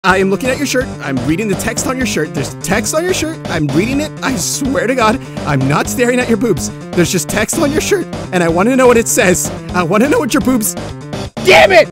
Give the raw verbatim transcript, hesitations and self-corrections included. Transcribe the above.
I am looking at your shirt. I'm reading the text on your shirt. There's text on your shirt. I'm reading it. I swear to God, I'm not staring at your boobs. There's just text on your shirt, and I want to know what it says. I want to know what your boobs... Damn it!